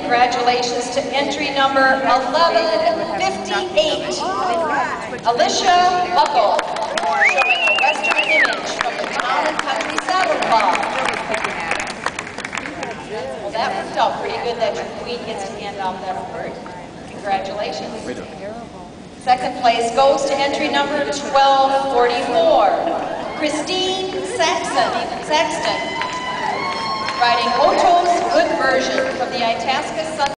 congratulations to entry number 1158, Alicia Buckle, showing a Western image from the Town and Country Saddle Club. Well, that worked out pretty good that your queen gets to hand out that award. Congratulations. Second place goes to entry number 1244, Christine Saxton, riding Oto's Good Version from the Itasca Sun